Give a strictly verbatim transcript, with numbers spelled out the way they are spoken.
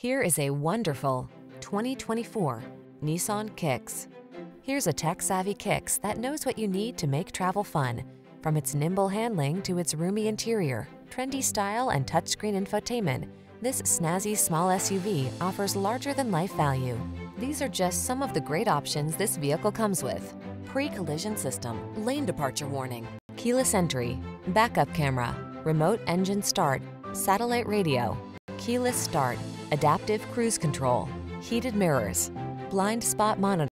Here is a wonderful twenty twenty-four Nissan Kicks. Here's a tech-savvy Kicks that knows what you need to make travel fun. From its nimble handling to its roomy interior, trendy style, and touchscreen infotainment, this snazzy small S U V offers larger-than-life value. These are just some of the great options this vehicle comes with: pre-collision system, lane departure warning, keyless entry, backup camera, remote engine start, satellite radio, keyless start, adaptive cruise control, heated mirrors, blind spot monitor.